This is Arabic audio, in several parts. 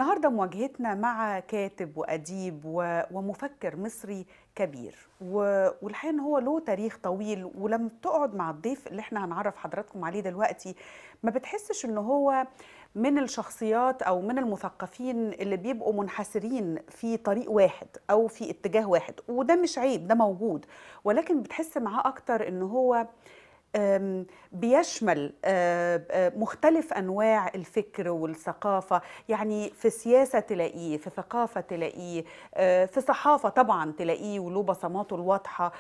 والنهارده مواجهتنا مع كاتب وأديب ومفكر مصري كبير والحقيقة ان هو له تاريخ طويل. ولما بتقعد مع الضيف اللي احنا هنعرف حضراتكم عليه دلوقتي ما بتحسش ان هو من الشخصيات او من المثقفين اللي بيبقوا منحسرين في طريق واحد او في اتجاه واحد، وده مش عيب، ده موجود، ولكن بتحس معاه اكتر ان هو بيشمل مختلف أنواع الفكر والثقافة. يعني في سياسة تلاقيه، في ثقافة تلاقيه، في صحافة طبعا تلاقيه وله بصماته الواضحة،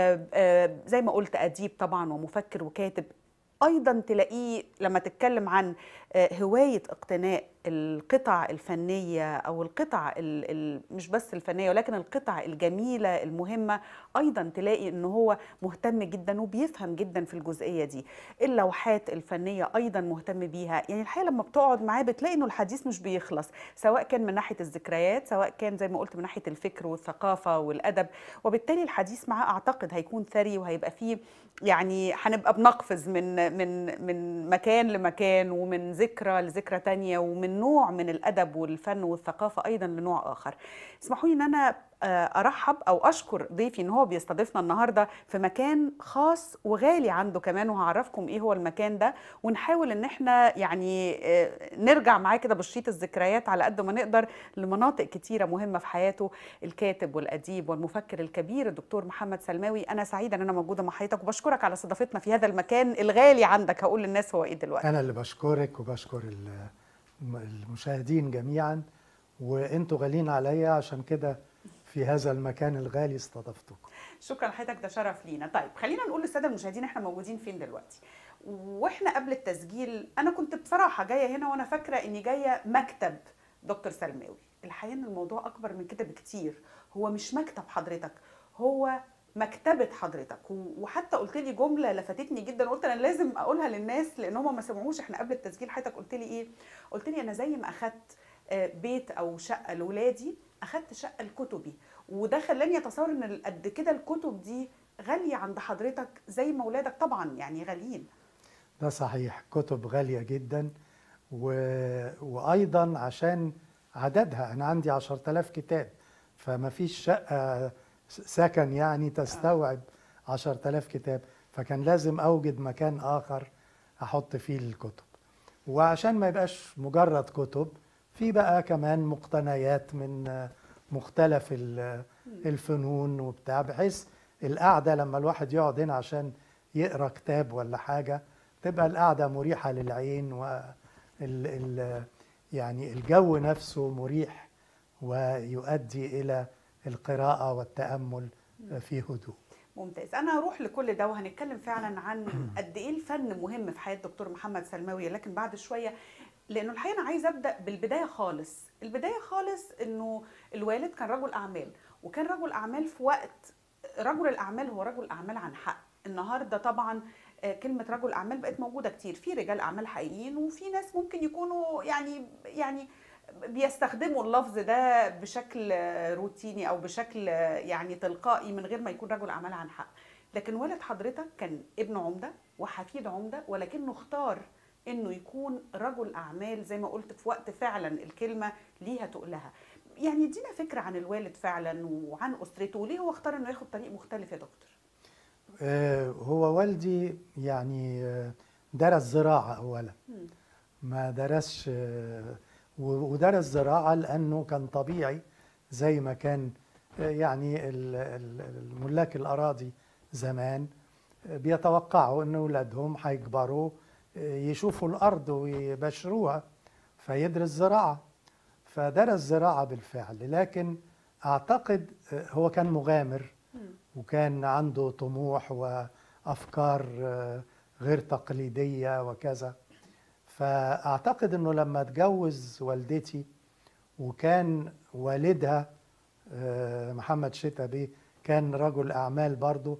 زي ما قلت أديب طبعا ومفكر وكاتب. أيضا تلاقيه لما تتكلم عن هواية اقتناء القطع الفنية أو القطع مش بس الفنية ولكن القطع الجميلة المهمة، أيضا تلاقي أنه هو مهتم جدا وبيفهم جدا في الجزئية دي. اللوحات الفنية أيضا مهتم بيها. يعني الحقيقة لما بتقعد معاه بتلاقي أنه الحديث مش بيخلص، سواء كان من ناحية الذكريات، سواء كان زي ما قلت من ناحية الفكر والثقافة والأدب. وبالتالي الحديث معاه أعتقد هيكون ثري، وهيبقى فيه يعني هنبقى بنقفز من مكان لمكان، ومن ذكرى لذكرى تانية، ومن نوع من الأدب والفن والثقافة أيضا لنوع آخر. اسمحوا لي أن أنا أرحب أو أشكر ضيفي أن هو بيستضيفنا النهاردة في مكان خاص وغالي عنده كمان، وهعرفكم إيه هو المكان ده، ونحاول أن احنا يعني نرجع معاه كده بشريط الذكريات على قد ما نقدر لمناطق كتيرة مهمة في حياته. الكاتب والأديب والمفكر الكبير الدكتور محمد سلماوي، أنا سعيدة أن أنا موجودة مع حضرتك وبشكرك على استضافتنا في هذا المكان الغالي عندك. هقول للناس هو إيه دلوقتي؟ أنا اللي بشكرك وبشكر المشاهدين جميعا، وانتوا غاليين عليا، عشان كده في هذا المكان الغالي استضفتكم. شكرا لحضرتك، ده شرف لينا. طيب خلينا نقول للساده المشاهدين احنا موجودين فين دلوقتي. واحنا قبل التسجيل انا كنت بصراحه جايه هنا وانا فاكره اني جايه مكتب دكتور سلماوي. الحقيقه ان الموضوع اكبر من كده بكتير، هو مش مكتب حضرتك، هو مكتبة حضرتك. وحتى قلت لي جملة لفتتني جدا، قلت انا لازم اقولها للناس لان هم ما سمعوش. احنا قبل التسجيل حضرتك قلت لي ايه؟ قلت لي انا زي ما اخدت بيت او شقة لولادي اخدت شقة لكتبي، وده خلاني اتصور ان قد كده الكتب دي غالية عند حضرتك زي ما ولادك طبعا يعني غاليين. ده صحيح، كتب غالية جدا، وأيضا عشان عددها. أنا عندي 10,000 كتاب، فما فيش شقة سكن يعني تستوعب 10,000 كتاب، فكان لازم أوجد مكان آخر أحط فيه الكتب. وعشان ما يبقاش مجرد كتب، في بقى كمان مقتنيات من مختلف الفنون وبتاع، بحيث القعدة لما الواحد يقعد هنا عشان يقرأ كتاب ولا حاجة تبقى القعدة مريحة للعين، يعني الجو نفسه مريح ويؤدي إلى القراءة والتأمل في هدوء. ممتاز. انا هروح لكل ده وهنتكلم فعلا عن قد ايه الفن مهم في حياة دكتور محمد سلماوي، لكن بعد شوية، لانه الحقيقه انا عايزه ابدا بالبدايه خالص. البدايه خالص انه الوالد كان رجل اعمال، وكان رجل اعمال في وقت رجل الاعمال هو رجل اعمال عن حق. النهارده طبعا كلمه رجل اعمال بقت موجوده كتير، في رجال اعمال حقيقيين وفي ناس ممكن يكونوا يعني بيستخدموا اللفظ ده بشكل روتيني او بشكل يعني تلقائي من غير ما يكون رجل اعمال عن حق. لكن والد حضرتك كان ابن عمده وحفيد عمده، ولكنه اختار انه يكون رجل اعمال زي ما قلت في وقت فعلا الكلمه ليها تقلها. يعني ادينا فكره عن الوالد فعلا وعن اسرته، وليه هو اختار انه ياخد طريق مختلف يا دكتور؟ هو والدي يعني درس زراعة أولا، ما درسش، ودرس زراعة لأنه كان طبيعي زي ما كان يعني الملاك الأراضي زمان بيتوقعوا أن أولادهم هيكبروا يشوفوا الأرض ويبشروها، فيدرس زراعة، فدرس زراعة بالفعل. لكن أعتقد هو كان مغامر وكان عنده طموح وأفكار غير تقليدية وكذا. فأعتقد أنه لما اتجوز والدتي وكان والدها محمد شتا بيه كان رجل أعمال برضه،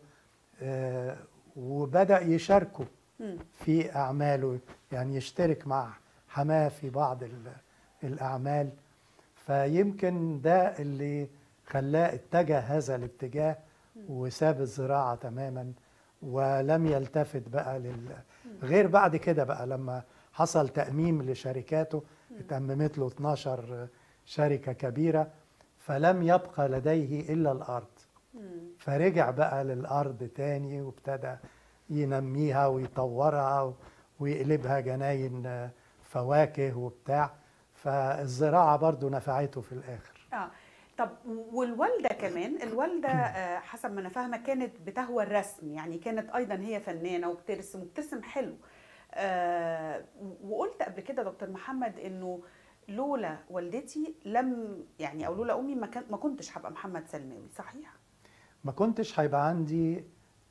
وبدأ يشاركه في أعماله، يعني يشترك مع حماه في بعض الأعمال، فيمكن ده اللي خلاه اتجه هذا الاتجاه وساب الزراعة تماما ولم يلتفت بقى غير بعد كده بقى لما حصل تأميم لشركاته اتأممت له 12 شركة كبيرة، فلم يبقى لديه إلا الأرض. فرجع بقى للأرض تاني وابتدى ينميها ويطورها ويقلبها جناين فواكه وبتاع. فالزراعة برضو نفعته في الآخر. طب والوالدة كمان، الوالدة حسب ما أنا فاهمة كانت بتهوى الرسم، يعني كانت أيضا هي فنانة وبترسم حلو. وقلت قبل كده دكتور محمد إنه لولا والدتي يعني أو لولا أمي ما كنتش هبقى محمد سلماوي، صحيح؟ ما كنتش هيبقى عندي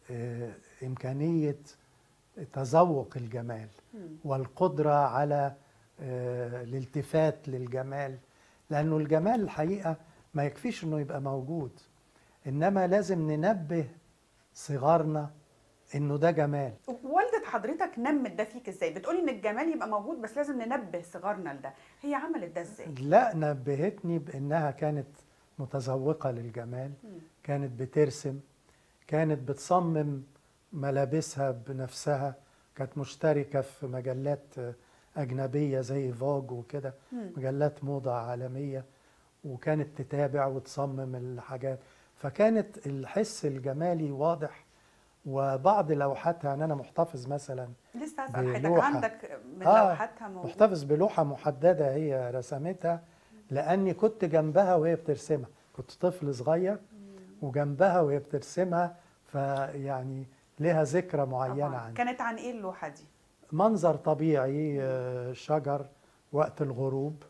إمكانية تذوق الجمال والقدرة على الالتفات للجمال، لأنه الجمال الحقيقة ما يكفيش أنه يبقى موجود، إنما لازم ننبه صغارنا إنه ده جمال. والدة حضرتك نمت ده فيك إزاي؟ بتقولي إن الجمال يبقى موجود بس لازم ننبه صغارنا لده، هي عملت ده إزاي؟ لا، نبهتني بأنها كانت متذوقة للجمال، كانت بترسم، كانت بتصمم ملابسها بنفسها، كانت مشتركة في مجلات أجنبية زي فوج وكده، مجلات موضة عالمية، وكانت تتابع وتصمم الحاجات، فكانت الحس الجمالي واضح. وبعض لوحاتها، يعني أنا محتفظ مثلا لسه هسأل حضرتك، بلوحة عندك من لوحاتها موجود؟ محتفظ بلوحة محددة هي رسمتها، لأني كنت جنبها وهي بترسمها، كنت طفل صغير وجنبها وهي بترسمها، فيعني لها ذكرى معينة عندي. كانت عن إيه اللوحة دي؟ منظر طبيعي، شجر وقت الغروب،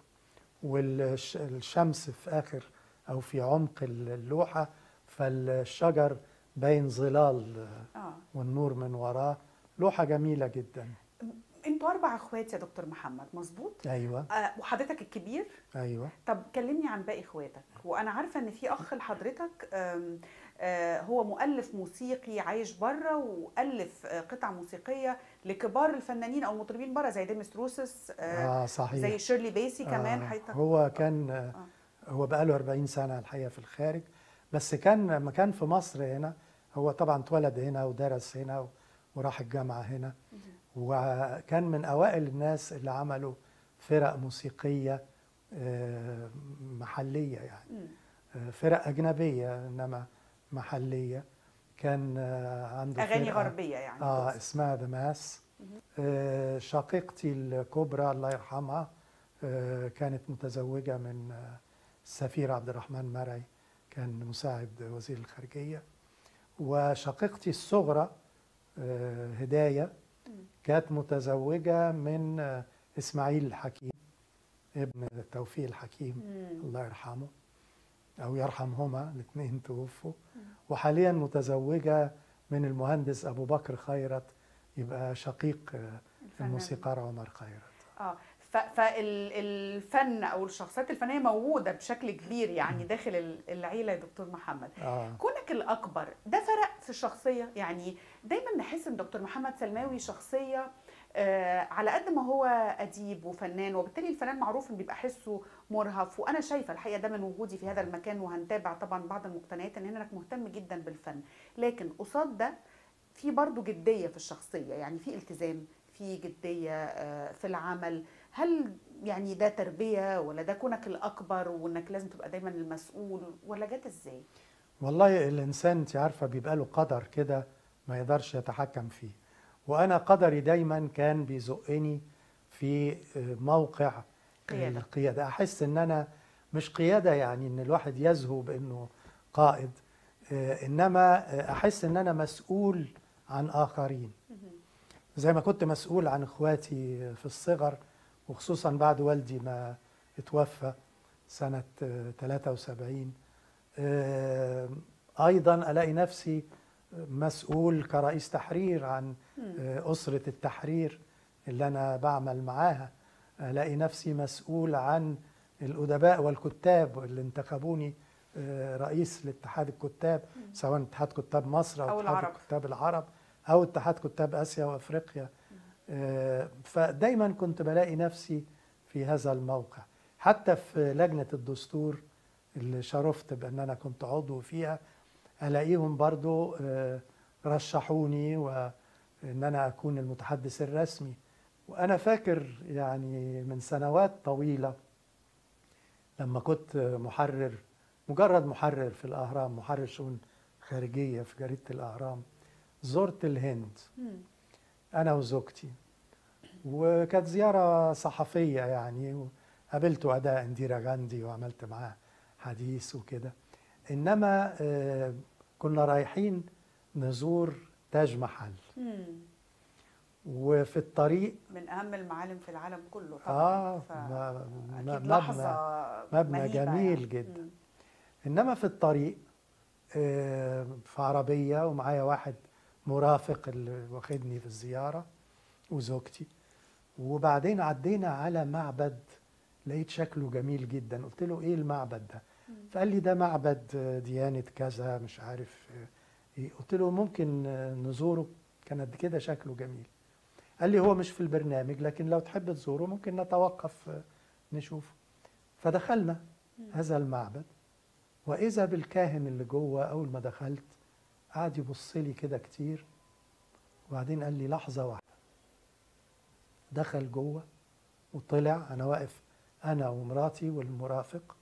والشمس في آخر أو في عمق اللوحة، فالشجر باين ظلال والنور من وراه. لوحة جميلة جدا. انتوا 4 اخوات يا دكتور محمد، مظبوط؟ ايوه. وحضرتك الكبير؟ ايوه. طب كلمني عن باقي اخواتك. وانا عارفه ان في اخ لحضرتك هو مؤلف موسيقي عايش بره، والف قطع موسيقيه لكبار الفنانين او المطربين بره زي ديمس روسس، صحيح، زي شيرلي بيسي كمان. حضرتك هو كان هو بقاله 40 سنه الحقيقه في الخارج، بس لما كان في مصر هنا، هو طبعا اتولد هنا ودرس هنا وراح الجامعه هنا، وكان من اوائل الناس اللي عملوا فرق موسيقيه محليه، يعني فرق اجنبيه انما محليه. كان عنده اغاني غربيه يعني اسمها ذا ماس. شقيقتي الكبرى الله يرحمها كانت متزوجه من السفير عبد الرحمن مرعي، كان مساعد وزير الخارجيه. وشقيقتي الصغرى هدايه كانت متزوجه من اسماعيل الحكيم ابن توفيق الحكيم الله يرحمه أو يرحمهما، الاثنين توفوا. وحاليا متزوجة من المهندس أبو بكر خيرت، يبقى شقيق الموسيقار عمر خيرت. فالفن أو الشخصيات الفنية موجودة بشكل كبير يعني داخل العيلة يا دكتور محمد. كونك الأكبر ده فرق في الشخصية؟ يعني دايما نحس إن دكتور محمد سلماوي شخصية على قد ما هو أديب وفنان، وبالتالي الفنان معروف إن بيبقى حسه مرهف، وأنا شايفة الحقيقة ده من وجودي في هذا المكان، وهنتابع طبعا بعض المقتنيات إن إنك مهتم جدا بالفن، لكن قصاد ده في برضو جدية في الشخصية، يعني في التزام، في جدية في العمل. هل يعني ده تربية، ولا ده كونك الأكبر وإنك لازم تبقى دايما المسؤول، ولا جات إزاي؟ والله الإنسان أنت عارفة بيبقى له قدر كده ما يقدرش يتحكم فيه، وأنا قدري دايما كان بيزقني في موقع القيادة. أحس إن أنا مش قيادة يعني إن الواحد يزهو بأنه قائد، إنما أحس إن أنا مسؤول عن آخرين، زي ما كنت مسؤول عن إخواتي في الصغر، وخصوصا بعد والدي ما اتوفى سنة 73. أيضا ألاقي نفسي مسؤول كرئيس تحرير عن أسرة التحرير اللي أنا بعمل معاها. ألاقي نفسي مسؤول عن الأدباء والكتاب اللي انتخبوني رئيس لاتحاد الكتاب، سواء اتحاد كتاب مصر أو اتحاد كتاب العرب أو اتحاد كتاب آسيا وأفريقيا. فدايما كنت بلاقي نفسي في هذا الموقع. حتى في لجنة الدستور اللي شرفت بأن أنا كنت عضو فيها، ألاقيهم برضو رشحوني وأن أنا أكون المتحدث الرسمي، وأنا فاكر يعني من سنوات طويلة لما كنت محرر، مجرد محرر في الأهرام، محرر شؤون خارجية في جريدة الأهرام، زرت الهند أنا وزوجتي، وكانت زيارة صحفية يعني، وقابلت أداء انديرا غاندي وعملت معاه حديث وكده. إنما كنا رايحين نزور تاج محل، وفي الطريق من أهم المعالم في العالم كله طبعا. أكيد مبنى لحظة مبنى مهيبة جميل يعني. جدا. إنما في الطريق في عربية ومعايا واحد مرافق اللي واخدني في الزيارة وزوجتي، وبعدين عدينا على معبد لقيت شكله جميل جدا. قلت له ايه المعبد ده؟ فقال لي ده معبد ديانة كذا مش عارف ايه. قلت له ممكن نزوره؟ كان قد كده شكله جميل. قال لي هو مش في البرنامج، لكن لو تحب تزوره ممكن نتوقف نشوفه. فدخلنا هذا المعبد، وإذا بالكاهن اللي جوه. أول ما دخلت قعد يبص لي كده كتير، وبعدين قال لي لحظة واحدة. دخل جوه وطلع، أنا واقف أنا ومراتي والمرافق،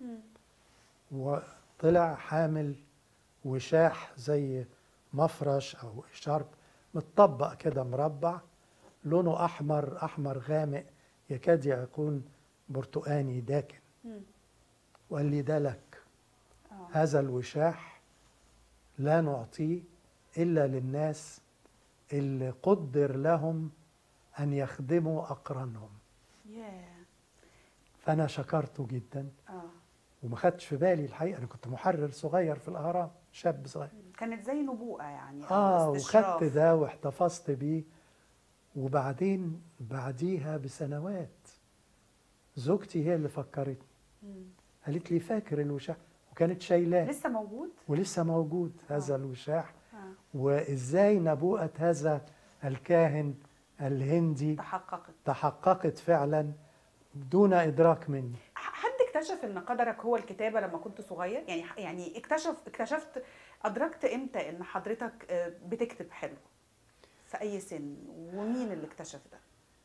وطلع حامل وشاح زي مفرش أو شرب متطبق كده مربع، لونه أحمر، أحمر غامق يكاد يكون برتقاني داكن. وقال لي ده لك، هذا الوشاح لا نعطيه إلا للناس اللي قدر لهم أن يخدموا أقرانهم. فأنا شكرته جدا. وما خدتش في بالي الحقيقة، أنا كنت محرر صغير في الأهرام، شاب صغير. كانت زي نبوءة يعني. وخدت ده واحتفظت بيه. وبعدين بعديها بسنوات زوجتي هي اللي فكرتني، قالت لي فاكر الوشاح؟ وكانت شايلاه. لسه موجود؟ ولسه موجود هذا الوشاح. وإزاي نبوءة هذا الكاهن الهندي تحققت فعلا دون إدراك مني. حد اكتشف ان قدرك هو الكتابة لما كنت صغير؟ يعني اكتشفت، أدركت امتى ان حضرتك بتكتب حلو؟ في أي سن؟ ومين اللي اكتشف ده؟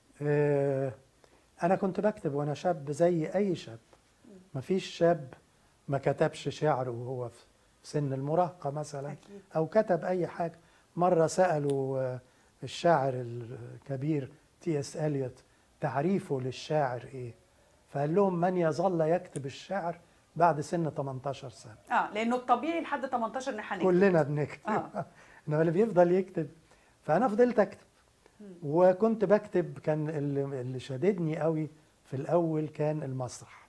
أنا كنت بكتب وأنا شاب زي أي شاب. مفيش شاب ما كتبش شعر وهو في سن المراهقة مثلا. أكيد. أو كتب أي حاجة. مرة سألوا الشاعر الكبير T.S. إليوت تعريفه للشاعر إيه؟ فقال لهم من يظل يكتب الشعر بعد سن 18 سنة. لأنه الطبيعي لحد 18 نحن نكتب. كلنا بنكتب. إنما اللي بيفضل يكتب. فأنا فضلت أكتب. وكنت بكتب، كان اللي شددني قوي في الأول كان المسرح.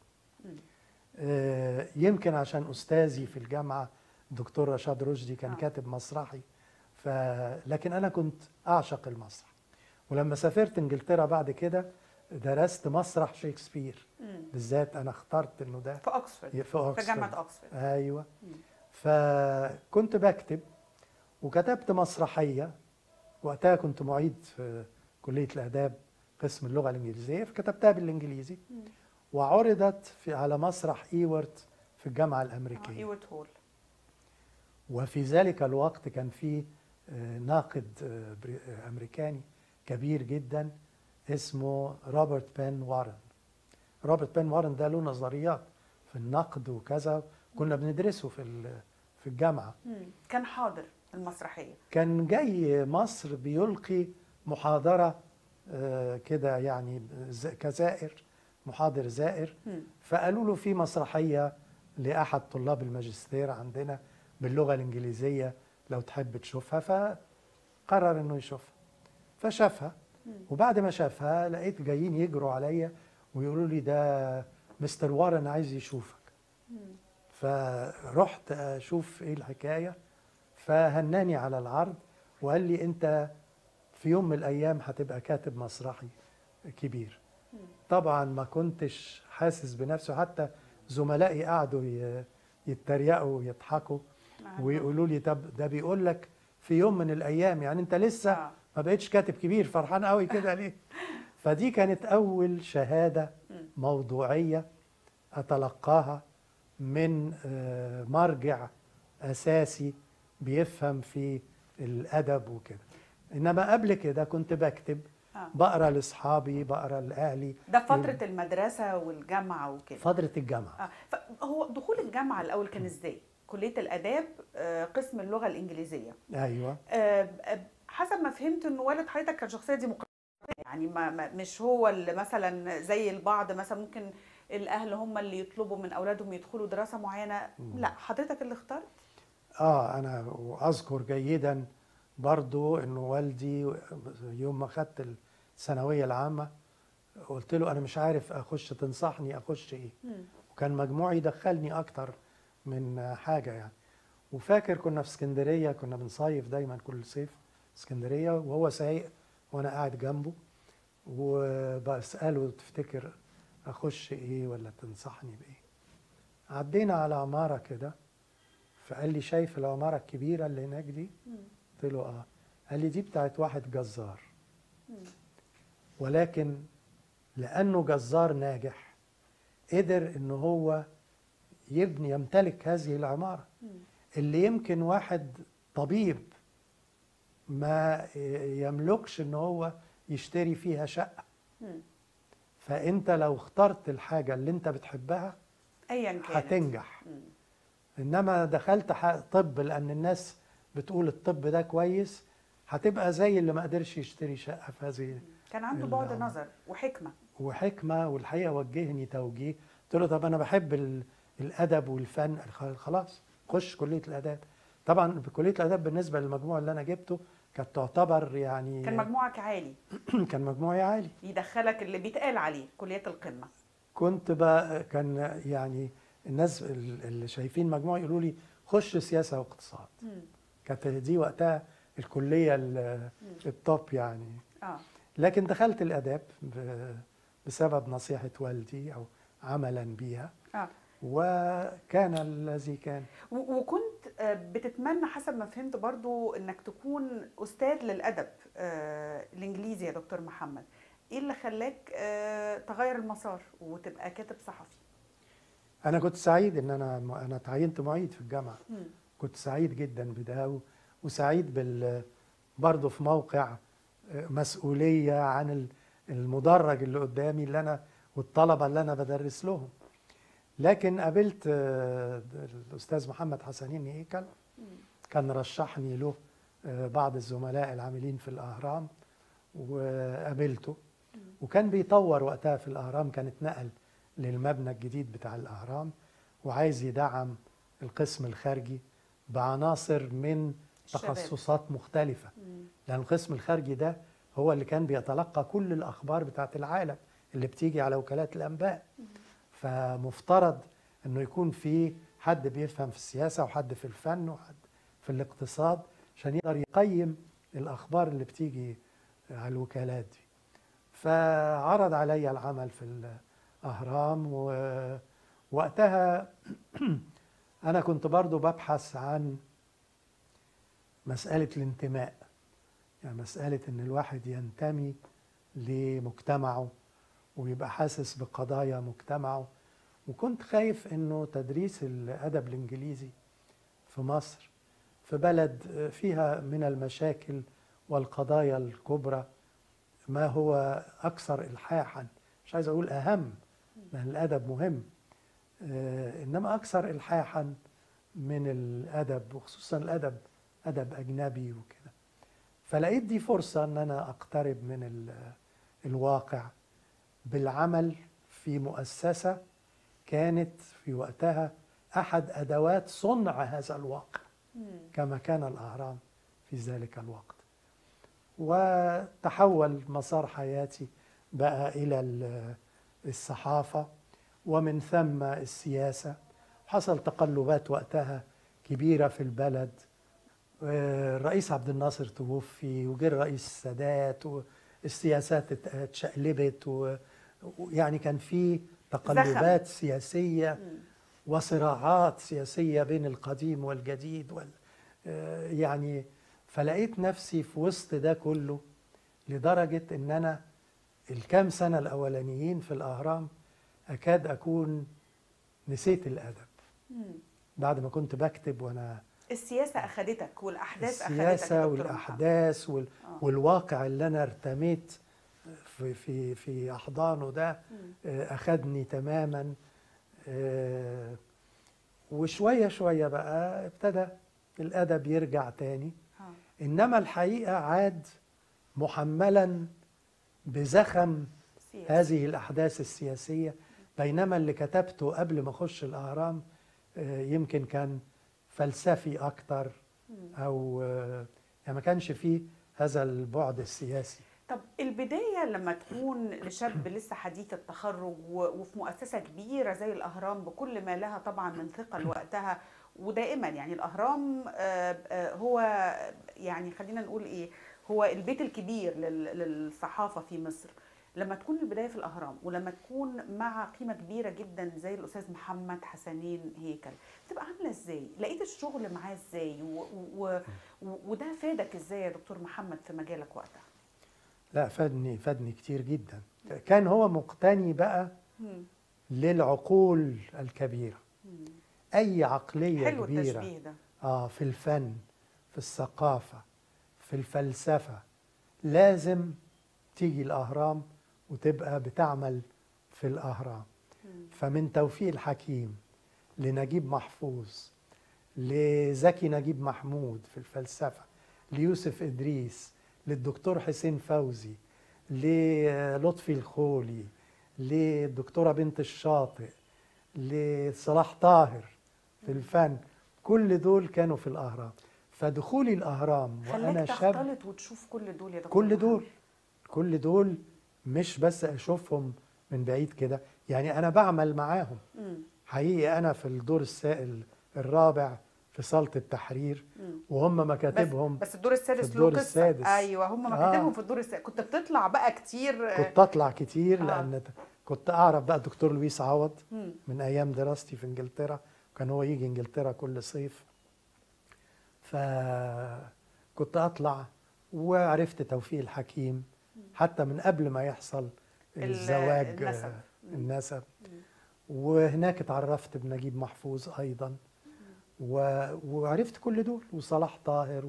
يمكن عشان أستاذي في الجامعة الدكتور رشاد رشدي كان كاتب مسرحي، لكن أنا كنت أعشق المسرح. ولما سافرت إنجلترا بعد كده درست مسرح شكسبير بالذات. أنا اخترت إنه ده في أكسفورد، في جامعة أكسفورد. أيوة. فكنت بكتب وكتبت مسرحية. وقتها كنت معيد في كلية الآداب قسم اللغة الإنجليزية، فكتبتها بالإنجليزي وعرضت على مسرح إيورت في الجامعة الأمريكية. إيورت هول. وفي ذلك الوقت كان في ناقد أمريكاني كبير جدا اسمه روبرت بن وارن. روبرت بن وارن ده له نظريات في النقد وكذا، كنا بندرسه في الجامعة. كان حاضر المسرحية، كان جاي مصر بيلقي محاضرة كده يعني كزائر، محاضر زائر. فقالوا له في مسرحية لأحد طلاب الماجستير عندنا باللغة الإنجليزية لو تحب تشوفها. فقرر إنه يشوفها، فشافها. وبعد ما شافها لقيت جايين يجروا عليا ويقولوا لي ده مستر وارن عايز يشوفك. فرحت أشوف إيه الحكاية. فهناني على العرض وقال لي أنت في يوم من الأيام هتبقى كاتب مسرحي كبير. طبعا ما كنتش حاسس بنفسه، حتى زملائي قعدوا يتريقوا ويضحكوا ويقولوا لي طب ده بيقول لك في يوم من الأيام، يعني أنت لسه ما بقتش كاتب كبير، فرحان قوي كده ليه؟ فدي كانت أول شهادة موضوعية أتلقاها من مرجع أساسي بيفهم في الأدب وكده. إنما قبل كده كنت بكتب بقرا لاصحابي، بقرا لاهلي. ده فترة المدرسة والجامعة وكده. فترة الجامعة. هو دخول الجامعة الأول كان إزاي؟ كلية الآداب، قسم اللغة الإنجليزية. ايوه. حسب ما فهمت إنه والد حضرتك كان شخصية ديمقراطية، يعني مش هو اللي مثلا زي البعض مثلا ممكن الأهل هم اللي يطلبوا من أولادهم يدخلوا دراسة معينة. لا، حضرتك اللي اخترت؟ أنا أذكر جيدا برضو إنه والدي يوم ما خدت الثانوية العامة قلت له أنا مش عارف أخش، تنصحني أخش إيه؟ وكان مجموعي دخلني أكتر من حاجة يعني. وفاكر كنا في اسكندرية، كنا بنصيف دايما كل صيف اسكندرية، وهو سايق وأنا قاعد جنبه وبسأله تفتكر أخش إيه ولا تنصحني بإيه؟ عدينا على عمارة كده، فقال لي شايف العمارة الكبيرة اللي هناك دي؟ قلت له قال لي دي بتاعت واحد جزار، ولكن لأنه جزار ناجح قدر إنه هو يمتلك هذه العمارة اللي يمكن واحد طبيب ما يملكش إنه هو يشتري فيها شقة. فأنت لو اخترت الحاجة اللي أنت بتحبها أيا كانت هتنجح. إنما دخلت طب لأن الناس بتقول الطب ده كويس، هتبقى زي اللي ما قدرش يشتري شقة في هذه. كان عنده بعد نظر وحكمة. والحقيقة وجهني توجيه. قلت له طب أنا بحب الأدب والفن. خلاص خش كلية الآداب. طبعا بكلية الآداب بالنسبة للمجموع اللي أنا جبته كانت تعتبر يعني كان مجموعك عالي. كان مجموعي عالي يدخلك اللي بيتقال عليه كلية القمة. كنت كان يعني الناس اللي شايفين مجموعي يقولوا لي خش سياسة واقتصاد. كانت دي وقتها الكلية التوب يعني. لكن دخلت الآداب بسبب نصيحة والدي أو عملا بيها. وكان الذي كان. وكنت بتتمنى حسب ما فهمت برضو انك تكون استاذ للادب الانجليزي يا دكتور محمد. ايه اللي خلاك تغير المسار وتبقى كاتب صحفي؟ انا كنت سعيد ان انا تعينت معيد في الجامعه. كنت سعيد جدا بده، وسعيد برضه في موقع مسؤوليه عن المدرج اللي قدامي اللي انا والطلبه اللي انا بدرس لهم. لكن قابلت الأستاذ محمد حسنين هيكل، كان رشحني له بعض الزملاء العاملين في الأهرام وقابلته، وكان بيطور وقتها في الأهرام، كان اتنقل للمبنى الجديد بتاع الأهرام وعايز يدعم القسم الخارجي بعناصر من تخصصات مختلفة. لأن القسم الخارجي ده هو اللي كان بيتلقى كل الأخبار بتاعت العالم اللي بتيجي على وكالات الأنباء. فمفترض انه يكون في حد بيفهم في السياسه وحد في الفن وحد في الاقتصاد عشان يقدر يقيم الاخبار اللي بتيجي على الوكالات دي. فعرض علي العمل في الاهرام، ووقتها انا كنت برضو ببحث عن مساله الانتماء، يعني مساله ان الواحد ينتمي لمجتمعه ويبقى حاسس بقضايا مجتمعه. وكنت خايف انه تدريس الادب الانجليزي في مصر، في بلد فيها من المشاكل والقضايا الكبرى ما هو اكثر الحاحا، مش عايز اقول اهم لان الادب مهم، انما اكثر الحاحا من الادب، وخصوصا الادب ادب اجنبي وكده. فلقيت دي فرصه ان انا اقترب من الواقع بالعمل في مؤسسة كانت في وقتها أحد أدوات صنع هذا الواقع كما كان الأهرام في ذلك الوقت. وتحول مسار حياتي بقى إلى الصحافة ومن ثم السياسة. حصل تقلبات وقتها كبيرة في البلد، الرئيس عبد الناصر توفي وجه الرئيس السادات والسياسات اتشقلبت، ويعني كان في تقلبات سياسية وصراعات سياسية بين القديم والجديد يعني فلقيت نفسي في وسط ده كله، لدرجة ان انا الكام سنة الاولانيين في الاهرام اكاد اكون نسيت الادب بعد ما كنت بكتب. وانا السياسة اخدتك والاحداث اخدتك. السياسة والاحداث والواقع اللي انا ارتميت في احضانه ده اخدني تماما. وشويه شويه بقى ابتدى الادب يرجع تاني، انما الحقيقه عاد محملا بزخم سياسي. هذه الاحداث السياسيه، بينما اللي كتبته قبل ما اخش الاهرام يمكن كان فلسفي اكتر، او يعني ما كانش فيه هذا البعد السياسي. طب البداية لما تكون لشاب لسه حديث التخرج وفي مؤسسة كبيرة زي الأهرام بكل ما لها طبعا من ثقل وقتها، ودائما يعني الأهرام هو يعني خلينا نقول إيه، هو البيت الكبير للصحافة في مصر. لما تكون البداية في الأهرام ولما تكون مع قيمة كبيرة جدا زي الأستاذ محمد حسنين هيكل، بتبقى عاملة إزاي؟ لقيت الشغل معاه إزاي؟ وده فادك إزاي يا دكتور محمد في مجالك وقتها؟ لا، فادني كتير جدا. كان هو مقتني بقى للعقول الكبيرة. أي عقلية حلو كبيرة التشبيه ده. في الفن، في الثقافة، في الفلسفة، لازم تيجي الأهرام وتبقى بتعمل في الأهرام. فمن توفيق الحكيم لنجيب محفوظ، لزكي نجيب محمود في الفلسفة، ليوسف إدريس، للدكتور حسين فوزي، للطفي الخولي، للدكتورة بنت الشاطئ، لصلاح طاهر في الفن، كل دول كانوا في الأهرام. فدخولي الأهرام وأنا خلاك شاب، تختلط وتشوف كل دول يا دكتور كل محمد. دول كل دول مش بس أشوفهم من بعيد كده، يعني أنا بعمل معاهم حقيقي. أنا في الدور السائل الرابع في صالة التحرير، وهم مكاتبهم بس الدور السادس في الدور له قصة. السادس. ايوه، هم مكاتبهم في الدور السادس. كنت بتطلع بقى كتير؟ كنت أطلع كتير لأن كنت أعرف بقى الدكتور لويس عوض من أيام دراستي في إنجلترا، كان هو يجي إنجلترا كل صيف، فكنت أطلع. وعرفت توفيق الحكيم حتى من قبل ما يحصل الزواج، النسب. وهناك اتعرفت بنجيب محفوظ أيضا، وعرفت كل دول، وصلاح طاهر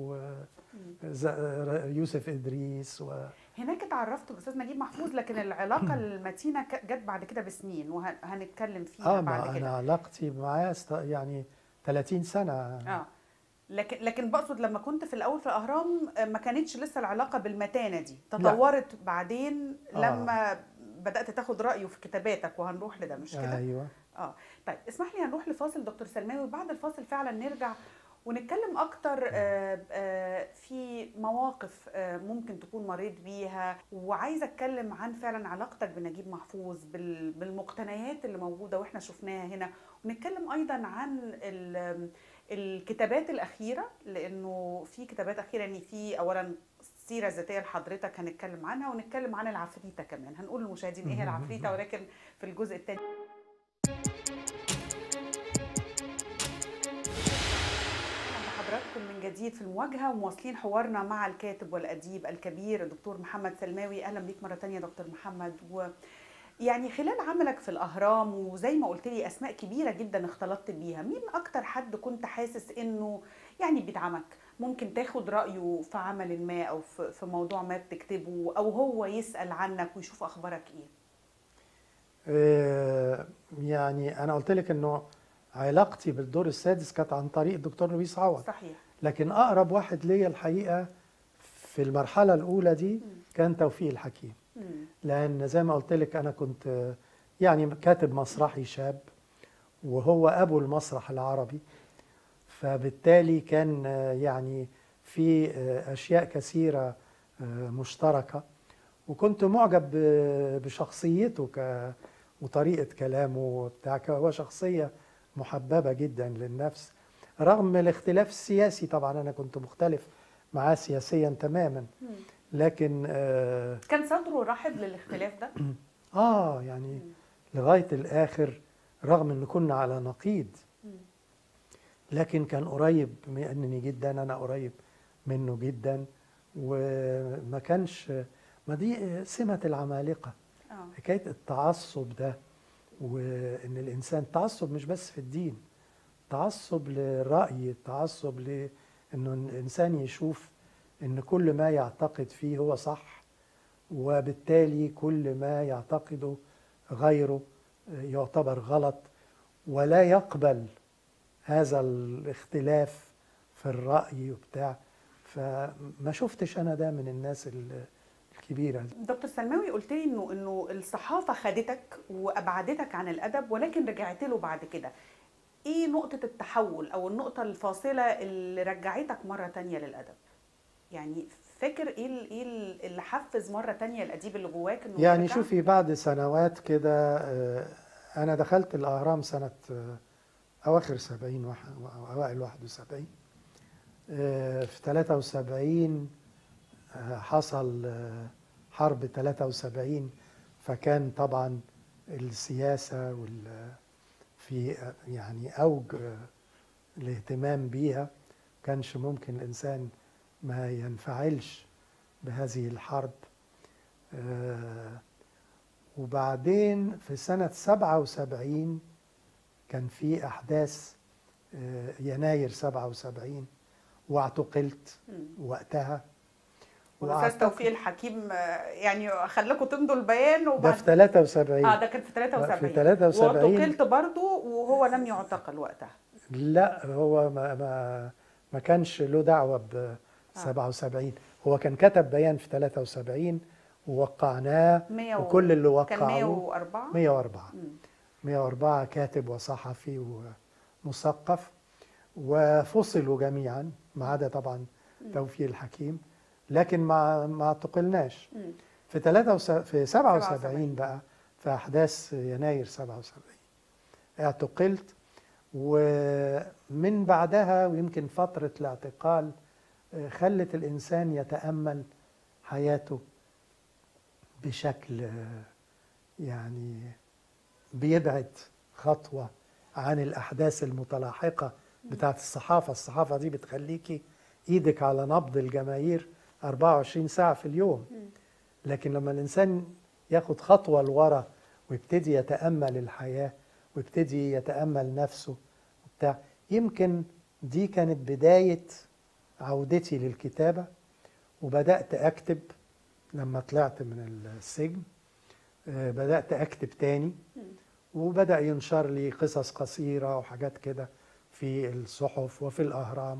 ويوسف إدريس هناك اتعرفت بالاستاذ نجيب محفوظ، لكن العلاقه المتينه جت بعد كده بسنين وهنتكلم فيها بعد كده. انا علاقتي معاه يعني 30 سنه. لكن بقصد لما كنت في الاول في الاهرام ما كانتش لسه العلاقه بالمتانه دي، تطورت لا. بعدين لما بدات تاخد رايه في كتاباتك، وهنروح لده مش كده؟ ايوه. طيب اسمح لي هنروح لفاصل دكتور سلماوي، وبعد الفاصل فعلا نرجع ونتكلم اكتر في مواقف ممكن تكون مريت بيها، وعايزه اتكلم عن فعلا علاقتك بنجيب محفوظ بالمقتنيات اللي موجوده واحنا شفناها هنا، ونتكلم ايضا عن الكتابات الاخيره، لانه في كتابات اخيره، يعني في اولا السيره الذاتيه لحضرتك هنتكلم عنها، ونتكلم عن العفريته كمان، هنقول للمشاهدين ايه هي العفريته ولكن في الجزء الثاني. حضراتكم من جديد في المواجهة، ومواصلين حوارنا مع الكاتب والأديب الكبير الدكتور محمد سلماوي. أهلا بيك مرة تانية دكتور محمد. ويعني خلال عملك في الأهرام، وزي ما قلت لي أسماء كبيرة جدا اختلطت بيها، مين أكتر حد كنت حاسس إنه يعني بيدعمك، ممكن تاخد رأيه في عمل ما أو في موضوع ما بتكتبه، أو هو يسأل عنك ويشوف أخبارك إيه؟ يعني أنا قلت لك إنه علاقتي بالدور السادس كانت عن طريق الدكتور لويس عوض. صحيح. لكن أقرب واحد ليا الحقيقة في المرحلة الأولى دي كان توفيق الحكيم، لأن زي ما قلت لك أنا كنت يعني كاتب مسرحي شاب، وهو أبو المسرح العربي، فبالتالي كان يعني في أشياء كثيرة مشتركة، وكنت معجب بشخصيته وطريقة كلامه بتاع، هو شخصية محببة جدا للنفس رغم الاختلاف السياسي. طبعا أنا كنت مختلف معاه سياسيا تماما، لكن كان صدره رحب للاختلاف ده؟ يعني لغاية الآخر، رغم أن كنا على نقيض، لكن كان قريب مني جدا، أنا قريب منه جدا، وما كانش، ما دي سمة العمالقة. حكاية التعصب ده، وإن الإنسان تعصب مش بس في الدين، تعصب للرأي، تعصب لأنه الإنسان يشوف إن كل ما يعتقد فيه هو صح، وبالتالي كل ما يعتقده غيره يعتبر غلط، ولا يقبل هذا الاختلاف في الرأي وبتاع. فما شفتش أنا ده من الناس الكبيرة. دكتور سلماوي، قلت لي انه الصحافه خدتك وابعدتك عن الادب، ولكن رجعت له بعد كده. ايه نقطه التحول او النقطه الفاصله اللي رجعتك مره تانية للادب؟ يعني فاكر ايه اللي حفز مره تانية الاديب اللي جواك انه يعني يرجع؟ شوفي، بعد سنوات كده أنا دخلت الأهرام سنة أواخر 70 أو أوائل 71. في 73 حصل حرب 73، فكان طبعا السياسة في يعني أوج الاهتمام بيها. كانش ممكن الإنسان ما ينفعلش بهذه الحرب. وبعدين في سنة 77 كان في أحداث يناير 77، واعتقلت وقتها. والاستاذ توفيق الحكيم يعني خلاكم تمضوا البيان ده وبعد. في 73. ده كان في في 73. 73 واعتقلت برضه وهو لم يعتقل وقتها. لا، هو ما كانش له دعوة ب 77. هو كان كتب بيان في 73 ووقعناه، وكل اللي وقعوه كان 104. 104. 104 كاتب وصحفي ومثقف، وفصلوا جميعا ما عدا طبعا توفيق الحكيم، لكن ما اعتقلناش. في 77 بقى، في أحداث يناير 77 اعتقلت. ومن بعدها، ويمكن فترة الاعتقال خلت الإنسان يتأمل حياته بشكل يعني بيبعد خطوة عن الأحداث المتلاحقة بتاعت الصحافة. الصحافة دي بتخليكي إيدك على نبض الجماهير 24 ساعة في اليوم. لكن لما الإنسان ياخد خطوة لورا ويبتدي يتأمل الحياة ويبتدي يتأمل نفسه وبتاع، يمكن دي كانت بداية عودتي للكتابة. وبدأت أكتب لما طلعت من السجن. بدأت أكتب تاني، وبدأ ينشر لي قصص قصيرة وحاجات كده في الصحف وفي الأهرام.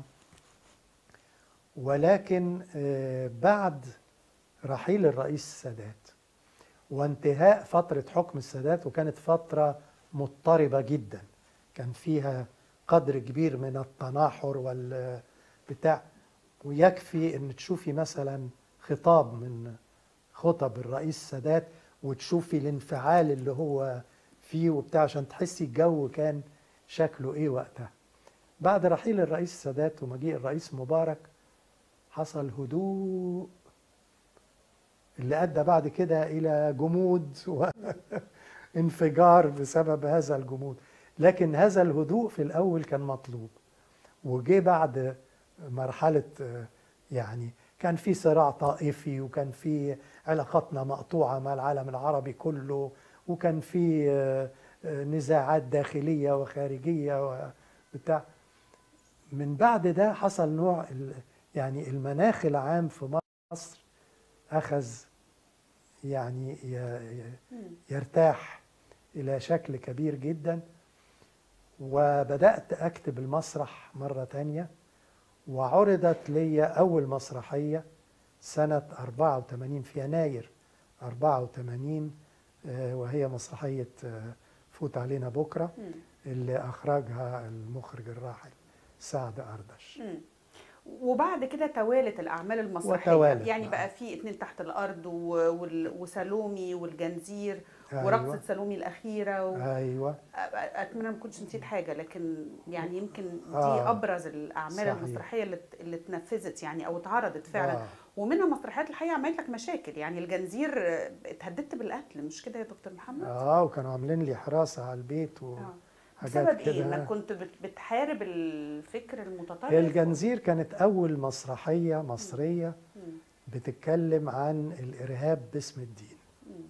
ولكن بعد رحيل الرئيس السادات وانتهاء فترة حكم السادات، وكانت فترة مضطربة جدا، كان فيها قدر كبير من التناحر والبتاع. ويكفي ان تشوفي مثلا خطاب من خطب الرئيس السادات وتشوفي الانفعال اللي هو فيه وبتاع، عشان تحسي الجو كان شكله ايه وقتها. بعد رحيل الرئيس السادات ومجيء الرئيس مبارك حصل هدوء، اللي أدى بعد كده إلى جمود وانفجار بسبب هذا الجمود. لكن هذا الهدوء في الأول كان مطلوب، وجي بعد مرحلة يعني كان في صراع طائفي، وكان في علاقاتنا مقطوعة مع العالم العربي كله، وكان في نزاعات داخلية وخارجية وبتاع. من بعد ده حصل نوع يعني المناخ العام في مصر أخذ يعني يرتاح إلى شكل كبير جدا. وبدأت أكتب المسرح مرة تانية، وعرضت لي أول مسرحية سنة 84 في يناير 84، وهي مسرحية فوت علينا بكرة، اللي أخرجها المخرج الراحل سعد أردش. وبعد كده توالت الأعمال المسرحية، يعني بقى في اتنين تحت الأرض وسالومي والجنزير، أيوة. ورقصة سالومي الأخيرة أيوة. أتمنى ما كنتش نسيت حاجة، لكن يعني يمكن دي أبرز الأعمال صحيح. المسرحية اللي اتنفذت يعني أو اتعرضت فعلا. ومنها مسرحيات الحقيقة عملت لك مشاكل، يعني الجنزير اتهددت بالقتل، مش كده يا دكتور محمد؟ وكانوا عاملين لي حراسة على البيت بسبب ايه؟ انك كنت بتحارب الفكر المتطرف؟ الجنزير كانت اول مسرحيه مصريه بتتكلم عن الارهاب باسم الدين،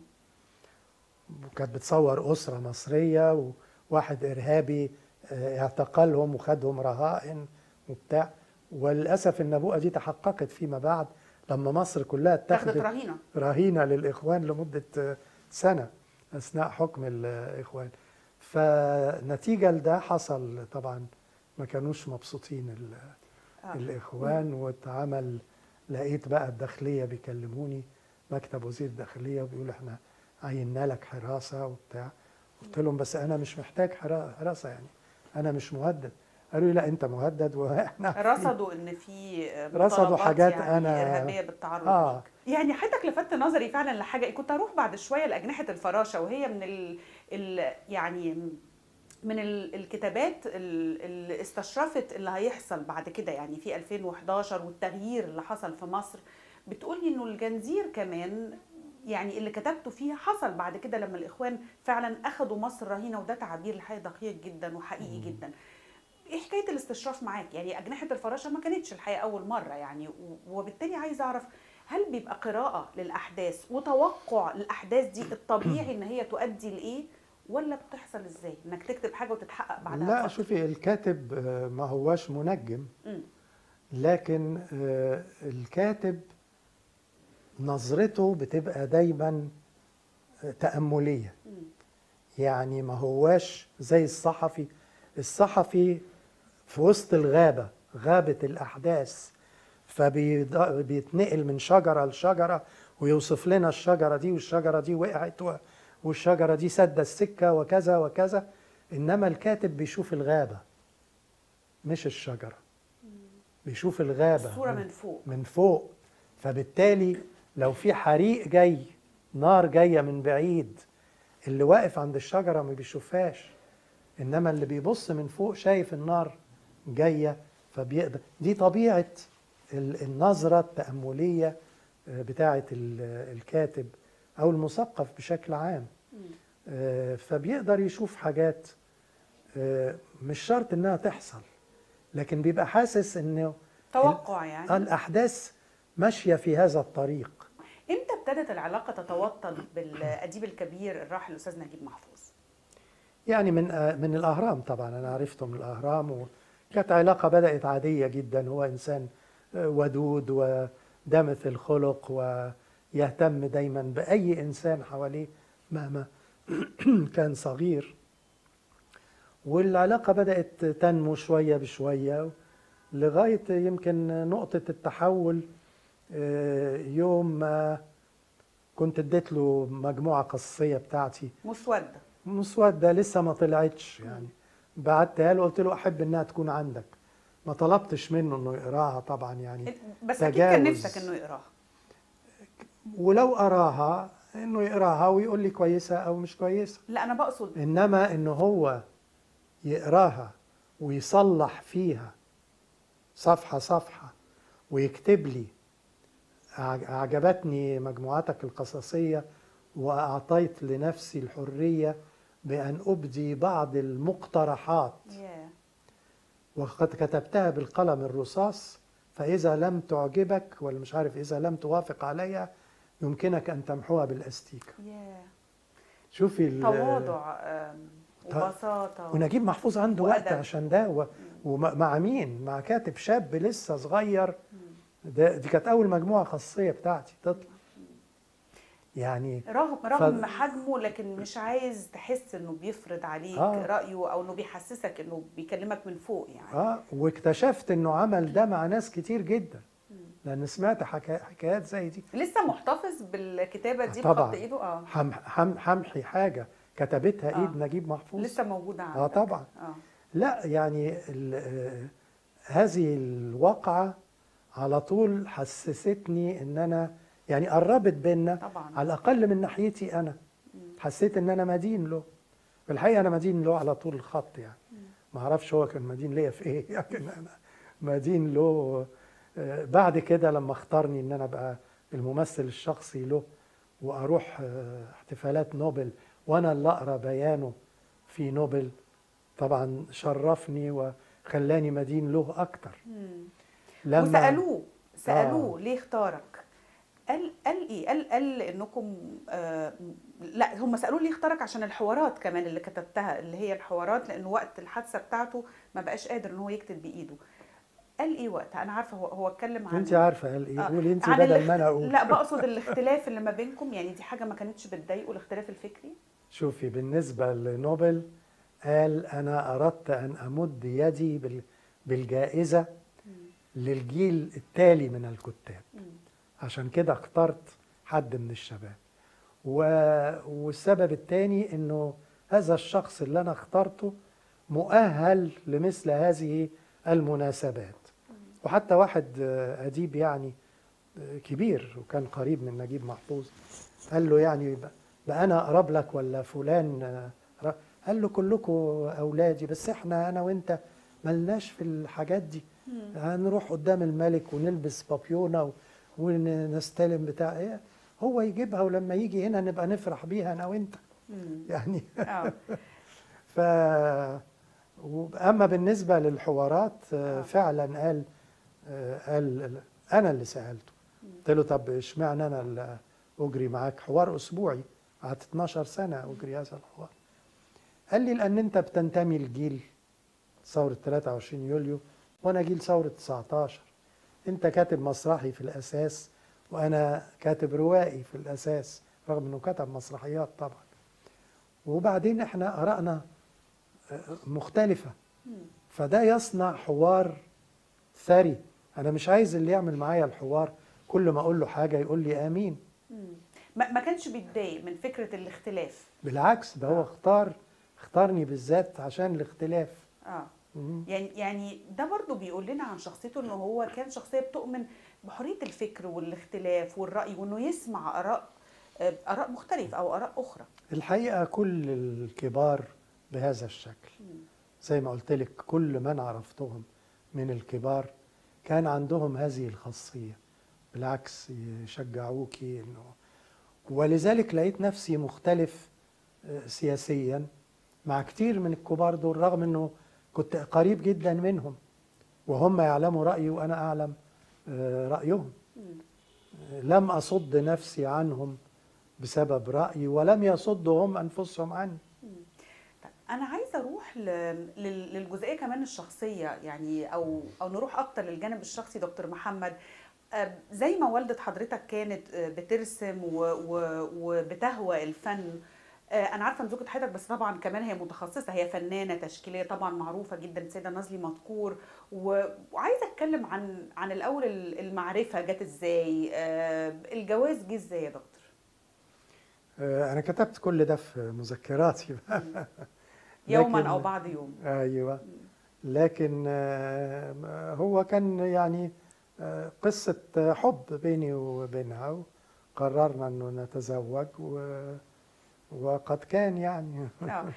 وكانت بتصور اسره مصريه وواحد ارهابي اعتقلهم وخدهم رهائن وبتاع. وللاسف النبوءه دي تحققت فيما بعد، لما مصر كلها اتخذت اتخذت رهينة. رهينة للإخوان لمدة سنة أثناء حكم الإخوان. فنتيجة لده حصل طبعا ما كانوش مبسوطين الإخوان، واتعمل لقيت بقى الداخلية بيكلموني، مكتب وزير الداخلية، وبيقول احنا عيننا لك حراسة وبتاع. قلت لهم بس أنا مش محتاج حراسة، يعني أنا مش مهدد. قالوا لي لا أنت مهدد واحنا رصدوا ان في رصدوا مطالبات حاجات يعني أنا ارهابيه بالتعرض ليك. يعني حضرتك لفت نظري فعلا لحاجه، كنت هروح بعد شويه لاجنحه الفراشه، وهي من يعني من الكتابات اللي استشرفت اللي هيحصل بعد كده يعني في 2011 والتغيير اللي حصل في مصر. بتقولي انه الجنزير كمان يعني اللي كتبته فيها حصل بعد كده لما الاخوان فعلا اخذوا مصر رهينه، وده تعبير الحقيقه دقيق جدا وحقيقي جدا. ايه حكايه الاستشراف معاك؟ يعني اجنحه الفراشه ما كانتش الحقيقه اول مره يعني، وبالتالي عايزه اعرف هل بيبقى قراءه للاحداث وتوقع الاحداث دي الطبيعي ان هي تؤدي لايه، ولا بتحصل ازاي انك تكتب حاجه وتتحقق بعدها لا بفتره؟ شوفي الكاتب ما هواش منجم، لكن الكاتب نظرته بتبقى دايما تأملية. يعني ما هواش زي الصحفي. الصحفي في وسط الغابة، غابة الأحداث، فبيتنقل من شجرة لشجرة ويوصف لنا الشجرة دي والشجرة دي وقعت والشجرة دي سد السكة وكذا وكذا. إنما الكاتب بيشوف الغابة مش الشجرة، بيشوف الغابة الصورة من فوق. من فوق. فبالتالي لو في حريق جاي، نار جاية من بعيد، اللي واقف عند الشجرة ما بيشوفهاش، إنما اللي بيبص من فوق شايف النار جاية فبيقدر. دي طبيعة النظرة التأملية بتاعة الكاتب أو المثقف بشكل عام. فبيقدر يشوف حاجات مش شرط إنها تحصل، لكن بيبقى حاسس إنه توقع يعني الأحداث ماشية في هذا الطريق. امتى ابتدت العلاقة تتوطد بالأديب الكبير الراحل الأستاذ نجيب محفوظ؟ يعني من الأهرام طبعا، أنا عرفته من الأهرام، وكانت علاقة بدأت عادية جدا. هو إنسان ودود ودمث الخلق ويهتم دايما بأي إنسان حواليه مهما كان صغير. والعلاقة بدأت تنمو شوية بشوية لغاية يمكن نقطة التحول يوم ما كنت اديت له مجموعة قصصية بتاعتي مسودة لسه ما طلعتش، يعني بعتها له قلت له أحب إنها تكون عندك. ما طلبتش منه إنه يقراها طبعا، يعني بس أكيد كان نفسك إنه يقراها، ولو قراها إنه يقراها ويقول لي كويسة أو مش كويسة. لا أنا بقصد إنما إنه هو يقراها ويصلح فيها صفحة صفحة ويكتب لي أعجبتني مجموعتك القصصية وأعطيت لنفسي الحرية بأن أبدي بعض المقترحات وقد كتبتها بالقلم الرصاص، فإذا لم تعجبك ولا مش عارف إذا لم توافق عليها يمكنك أن تمحوها بالأستيكة. شوفي تواضع وبساطة. ونجيب محفوظ عنده وقت عشان ده ومع مين؟ مع كاتب شاب لسه صغير. دي كانت أول مجموعة خاصية بتاعتي تطلع، يعني رغم حجمه، لكن مش عايز تحس إنه بيفرض عليك رأيه أو إنه بيحسسك إنه بيكلمك من فوق يعني. واكتشفت إنه عمل ده مع ناس كتير جدا، لأن سمعت حكايات زي دي. لسه محتفظ بالكتابة دي طبعا بخط إيده؟ حمحي حاجة كتبتها إيد نجيب محفوظ لسه موجودة عندك؟ طبعا. لا يعني هذه الواقعة على طول حسستني ان انا يعني قربت بينا طبعا. على الاقل من ناحيتي انا حسيت ان انا مدين له. في الحقيقه انا مدين له على طول الخط، يعني ما اعرفش هو كان مدين ليا في ايه، لكن انا مدين له. بعد كده لما اختارني ان انا ابقى الممثل الشخصي له واروح احتفالات نوبل وانا اللي اقرا بيانه في نوبل، طبعا شرفني وخلاني مدين له اكتر. لما سألوه ليه اختارك؟ قال ايه؟ قال انكم لا هم سألوه ليه اختارك عشان الحوارات كمان اللي كتبتها، اللي هي الحوارات، لانه وقت الحادثة بتاعته ما بقاش قادر ان هو يكتب بايده. قال ايه وقتها؟ انا عارفه هو اتكلم انت عن عارفه قال ايه؟ قولي انت عن بدل ما انا اقول. لا، بقصد الاختلاف اللي ما بينكم، يعني دي حاجه ما كانتش بتضايقه، الاختلاف الفكري؟ شوفي، بالنسبه لنوبل قال انا اردت ان امد يدي بالجائزه مم. للجيل التالي من الكتاب، مم. عشان كده اخترت حد من الشباب. والسبب الثاني انه هذا الشخص اللي انا اخترته مؤهل لمثل هذه المناسبات. وحتى واحد أديب يعني كبير وكان قريب من نجيب محفوظ قال له يعني بقى أنا أقرب لك ولا فلان قال له كلكم أولادي، بس إحنا أنا وإنت ملناش في الحاجات دي. هنروح قدام الملك ونلبس بابيونة ونستلم بتاع إيه، هو يجيبها ولما يجي هنا نبقى نفرح بيها أنا وإنت يعني. اه ف أما بالنسبة للحوارات اه فعلا قال أنا اللي سألته، قلت له طب اشمعنى أنا اللي أجري معاك حوار أسبوعي؟ قعدت 12 سنة أجري هذا الحوار. قال لي لأن أنت بتنتمي لجيل ثورة 23 يوليو وأنا جيل ثورة 19. أنت كاتب مسرحي في الأساس وأنا كاتب روائي في الأساس، رغم أنه كتب مسرحيات طبعا. وبعدين إحنا آرائنا مختلفة، فده يصنع حوار ثري. أنا مش عايز اللي يعمل معايا الحوار كل ما أقول له حاجة يقول لي آمين. ما كانش بيتضايق من فكره الاختلاف؟ بالعكس، ده هو اختارني بالذات عشان الاختلاف. اه يعني ده برضو بيقول لنا عن شخصيته، انه هو كان شخصيه بتؤمن بحريه الفكر والاختلاف والراي، وانه يسمع اراء مختلفه او اراء اخرى. الحقيقة كل الكبار بهذا الشكل، زي ما قلت لك كل من عرفتهم من الكبار كان عندهم هذه الخاصية، بالعكس يشجعوكي انه. ولذلك لقيت نفسي مختلف سياسيا مع كتير من الكبار دول، رغم انه كنت قريب جدا منهم وهم يعلموا رأيي وأنا أعلم رأيهم. لم أصد نفسي عنهم بسبب رأيي ولم يصدوا هم أنفسهم عني. طيب انا عايزه اروح للجزئيه كمان الشخصيه، يعني او نروح اكتر للجانب الشخصي دكتور محمد. زي ما والدة حضرتك كانت بترسم وبتهوى الفن، انا عارفه ان زوجة حضرتك بس طبعا كمان هي متخصصه، هي فنانه تشكيليه طبعا معروفه جدا، السيده نازلي مدكور. وعايزه اتكلم عن الاول المعرفه جت ازاي، الجواز جه ازاي يا دكتور؟ أنا كتبت كل ده في مذكراتي يوما او لكن بعد يوم. أيوة، لكن هو كان يعني قصة حب بيني وبينها، وقررنا أنه نتزوج وقد كان يعني. اه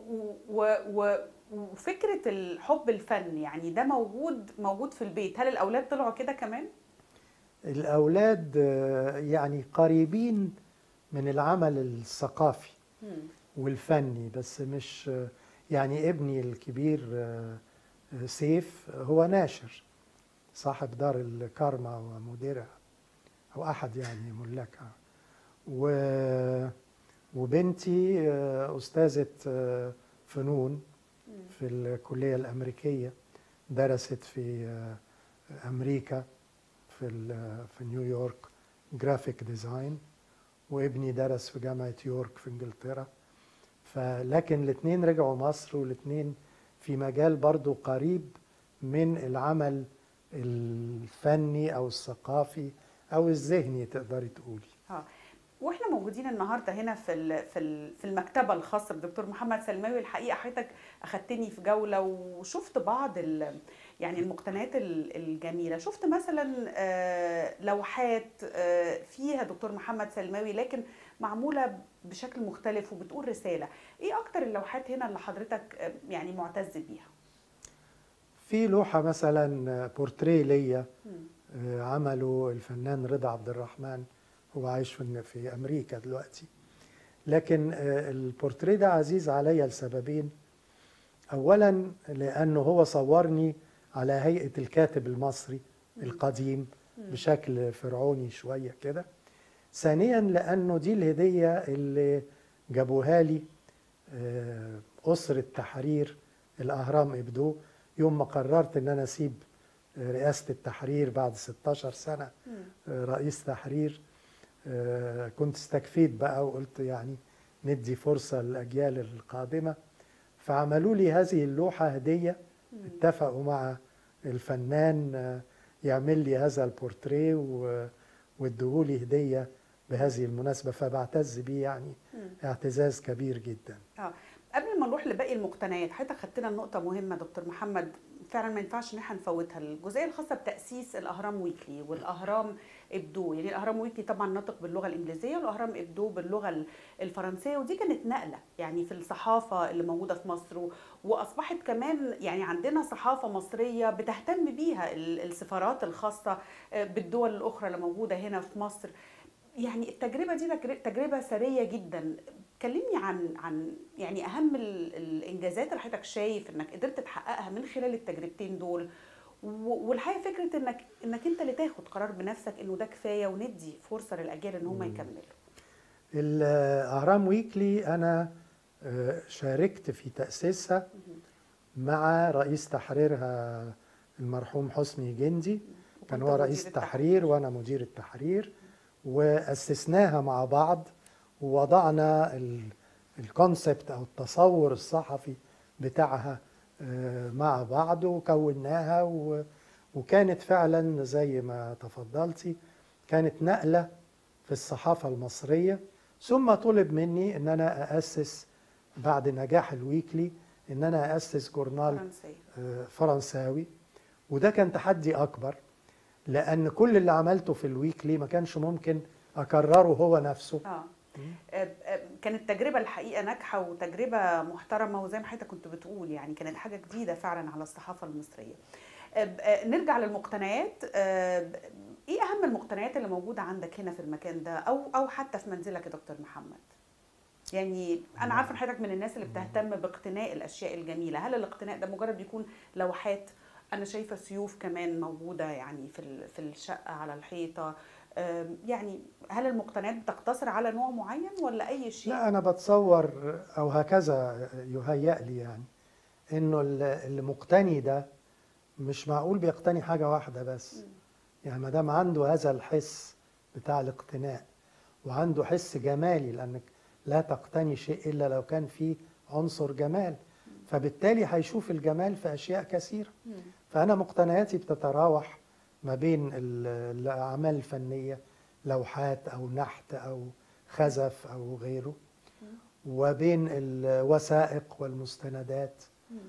وفكره الحب الفن يعني ده موجود في البيت، هل الاولاد طلعوا كده كمان؟ الأولاد يعني قريبين من العمل الثقافي والفني، بس مش يعني ابني الكبير سيف هو ناشر صاحب دار الكارما ومديرها أو أحد يعني ملاكها، وبنتي أستاذة فنون في الكلية الأمريكية، درست في أمريكا في نيويورك جرافيك ديزاين، وابني درس في جامعة يورك في انجلترا. لكن الاثنين رجعوا مصر، والاثنين في مجال برضو قريب من العمل الفني او الثقافي او الذهني تقدري تقولي. واحنا موجودين النهارده هنا في المكتبه الخاصه بدكتور محمد سلماوي، الحقيقه حضرتك اخدتني في جوله وشفت بعض يعني المقتنيات الجميله. شفت مثلا لوحات فيها دكتور محمد سلماوي لكن معموله بشكل مختلف وبتقول رساله. ايه اكتر اللوحات هنا اللي حضرتك يعني معتز بيها؟ في لوحه مثلا بورتريه ليا عمله الفنان رضا عبد الرحمن، هو عايش في أمريكا دلوقتي. لكن البورتريه ده عزيز عليا لسببين. أولا لأنه هو صورني على هيئة الكاتب المصري القديم بشكل فرعوني شوية كده. ثانيا لأنه دي الهدية اللي جابوها لي أسرة تحرير الأهرام إبدو يوم ما قررت أن أنا أسيب رئاسة التحرير بعد 16 سنة رئيس تحرير. كنت استكفيت بقى وقلت يعني ندي فرصة للأجيال القادمة، فعملوا لي هذه اللوحة هدية. اتفقوا مع الفنان يعمل لي هذا البورتريه وادوه لي هدية بهذه المناسبة، فبعتز بيه يعني اعتزاز كبير جدا. قبل ما نروح لباقي المقتنيات، حضرتك خدتنا نقطة مهمة دكتور محمد فعلا ما ينفعش ان احنا نفوتها، الجزئية الخاصة بتأسيس الأهرام ويكلي والأهرام إبدو. يعني الأهرام ويكلي طبعا ناطق باللغة الإنجليزية، والأهرام إبدو باللغة الفرنسية، ودي كانت نقلة يعني في الصحافة اللي موجودة في مصر، وأصبحت كمان يعني عندنا صحافة مصرية بتهتم بيها السفارات الخاصة بالدول الأخرى اللي موجودة هنا في مصر. يعني التجربة دي تجربة ثرية جدا. كلمني عن يعني اهم الانجازات اللي حضرتك شايف انك قدرت تحققها من خلال التجربتين دول، والحقيقه فكره انك انت اللي تاخد قرار بنفسك انه ده كفايه وندي فرصه للاجيال ان هم يكملوا. الأهرام ويكلي أنا شاركت في تأسيسها مع رئيس تحريرها المرحوم حسني جندي، كان هو رئيس التحرير وأنا مدير التحرير، وأسسناها مع بعض ووضعنا الكونسبت أو التصور الصحفي بتاعها مع بعض وكوناها، وكانت فعلا زي ما تفضلتي كانت نقلة في الصحافة المصرية. ثم طلب مني ان انا أأسس بعد نجاح الويكلي ان انا أأسس جورنال فرنساوي، وده كان تحدي اكبر لان كل اللي عملته في الويكلي ما كانش ممكن اكرره هو نفسه. كانت تجربة الحقيقة ناجحة وتجربة محترمة، وزي ما حضرتك كنت بتقول يعني كانت حاجة جديدة فعلا على الصحافة المصرية. نرجع للمقتنيات. ايه اهم المقتنيات اللي موجودة عندك هنا في المكان ده او حتى في منزلك يا دكتور محمد؟ يعني انا عارفه ان حضرتك من الناس اللي بتهتم باقتناء الاشياء الجميلة. هل الاقتناء ده مجرد بيكون لوحات؟ انا شايفة سيوف كمان موجودة يعني في الشقة على الحيطة. يعني هل المقتنيات بتقتصر على نوع معين ولا اي شيء؟ لا، انا بتصور او هكذا يهيأ لي يعني انه المقتني ده مش معقول بيقتني حاجة واحدة بس. يعني ما دام عنده هذا الحس بتاع الاقتناء وعنده حس جمالي، لأنك لا تقتني شيء إلا لو كان فيه عنصر جمال، فبالتالي هيشوف الجمال في أشياء كثيرة. فأنا مقتنياتي بتتراوح ما بين الأعمال الفنية، لوحات أو نحت أو خزف أو غيره، وبين الوثائق والمستندات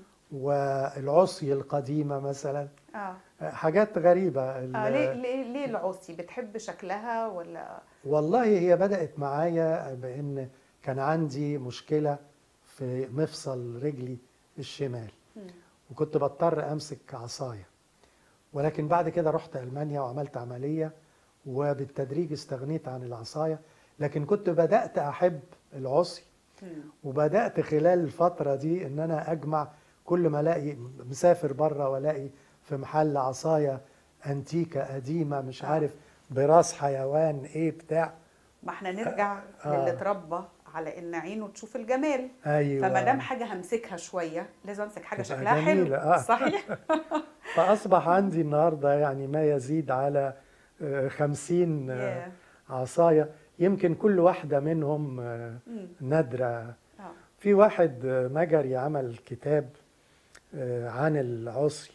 والعصي القديمة مثلا. حاجات غريبة. ليه العصي؟ بتحب شكلها ولا؟ والله هي بدأت معايا بأن كان عندي مشكلة في مفصل رجلي الشمال، وكنت بضطر أمسك عصاية، ولكن بعد كده رحت ألمانيا وعملت عملية وبالتدريج استغنيت عن العصاية، لكن كنت بدأت أحب العصي. وبدأت خلال الفترة دي أن أنا أجمع كل ما الاقي مسافر بره والاقي في محل عصايه انتيكه قديمه مش عارف براس حيوان ايه بتاع. ما احنا نرجع للي اتربى على ان عينه تشوف الجمال. أيوة. فما دام حاجه همسكها شويه لازم امسك حاجه شكلها حلو. صحيح. فاصبح عندي النهارده يعني ما يزيد على 50 عصايه، يمكن كل واحده منهم نادره. في واحد مجري عمل كتاب عن العصي،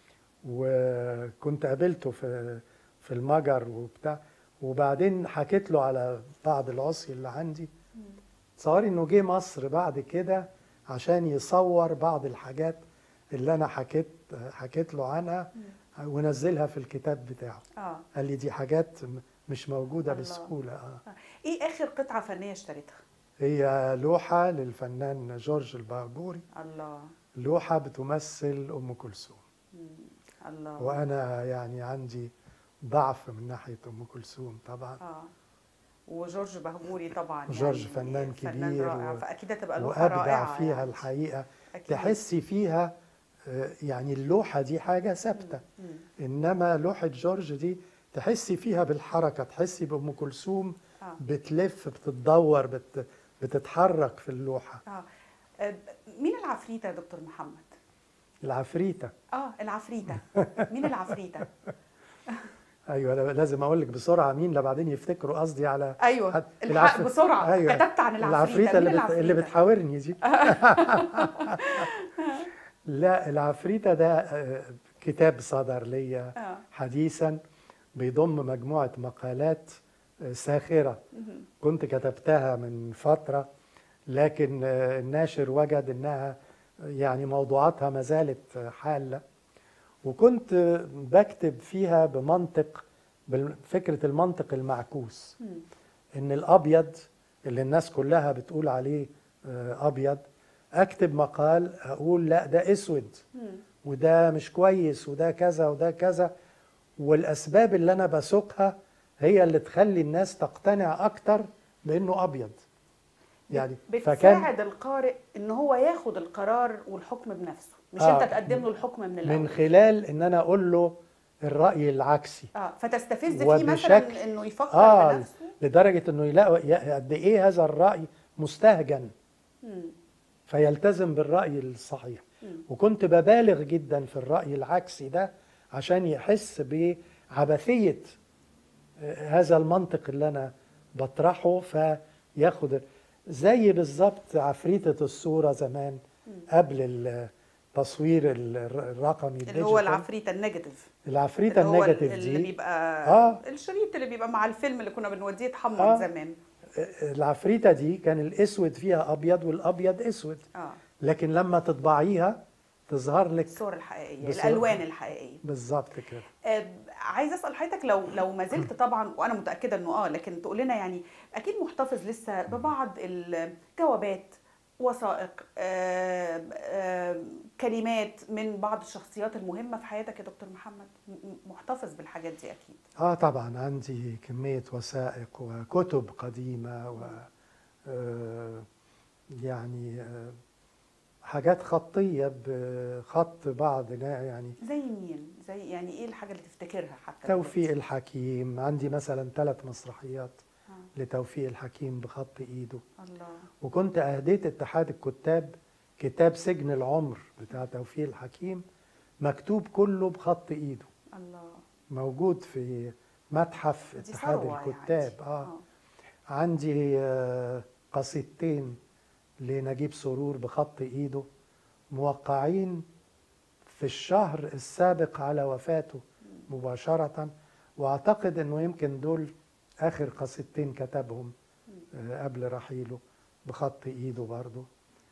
وكنت قابلته في المجر وبتاع، وبعدين حكيت له على بعض العصي اللي عندي. تصوري انه جه مصر بعد كده عشان يصور بعض الحاجات اللي انا حكيت له عنها ونزلها في الكتاب بتاعه. قال لي دي حاجات مش موجودة بسهولة. ايه اخر قطعة فنية اشتريتها؟ هي لوحة للفنان جورج البهجوري. الله. لوحة بتمثل أم كلثوم. الله. وأنا يعني عندي ضعف من ناحية أم كلثوم طبعا. وجورج بهجوري طبعا جورج يعني فنان كبير رائع، فأكيد هتبقى لوحة رائعة. وأبدع فيها يعني. الحقيقة. أكيد. تحسي فيها يعني اللوحة دي حاجة ثابتة، إنما لوحة جورج دي تحسي فيها بالحركة، تحسي بأم كلثوم بتلف بتتدور بتتحرك في اللوحة. مين العفريتة يا دكتور محمد؟ العفريتة. العفريتة. مين العفريتة؟ ايوه لازم اقول لك بسرعه مين، لا بعدين يفتكروا قصدي على ايوه الحق بسرعه. أيوة. كتبت عن العفريتة. مين العفريتة اللي بتحاورني دي. لا العفريتة ده كتاب صدر لي حديثا بيضم مجموعة مقالات ساخرة كنت كتبتها من فترة، لكن الناشر وجد انها يعني موضوعاتها ما زالت حالة، وكنت بكتب فيها بمنطق، بفكرة المنطق المعكوس، ان الابيض اللي الناس كلها بتقول عليه ابيض اكتب مقال اقول لا ده اسود وده مش كويس وده كذا وده كذا، والاسباب اللي انا بسوقها هي اللي تخلي الناس تقتنع اكتر بانه ابيض. يعني بتساعد القارئ ان هو ياخد القرار والحكم بنفسه، مش انت تقدم له الحكم من الاول، من خلال ان انا اقول له الراي العكسي. فتستفز فيه مثلا انه يفكر بنفسه، لدرجه انه يلاقي قد ايه هذا الراي مستهجن فيلتزم بالراي الصحيح. وكنت ببالغ جدا في الراي العكسي ده عشان يحس بعبثيه هذا المنطق اللي انا بطرحه فياخد. زي بالظبط عفريتة الصورة زمان قبل التصوير الرقمي اللي هو العفريتة النيجاتيف. العفريتة النيجاتيف دي اللي بيبقى الشريط اللي بيبقى مع الفيلم اللي كنا بنوديه يتحمض زمان. العفريتة دي كان الاسود فيها ابيض والابيض اسود. لكن لما تطبعيها تظهر لك الصور الحقيقيه، الالوان الحقيقيه بالظبط كده. عايزه اسال حضرتك لو ما زلت طبعا، وانا متاكده انه لكن تقول لنا يعني اكيد محتفظ لسه ببعض الجوابات، وثائق، كلمات من بعض الشخصيات المهمه في حياتك يا دكتور محمد، محتفظ بالحاجات دي اكيد؟ طبعا عندي كميه وثائق وكتب قديمه و يعني حاجات خطيه بخط بعضنا. يعني زي مين؟ زي يعني ايه الحاجه اللي تفتكرها حتى؟ توفيق الحكيم، عندي مثلا 3 مسرحيات لتوفيق الحكيم بخط ايده. الله. وكنت اهديت اتحاد الكتاب كتاب سجن العمر بتاع توفيق الحكيم مكتوب كله بخط ايده. الله. موجود في متحف اتحاد الكتاب. عندي قصيدتين لنجيب سرور بخط ايده موقعين في الشهر السابق على وفاته مباشرة، واعتقد انه يمكن دول اخر قصيدتين كتبهم قبل رحيله بخط ايده برضو.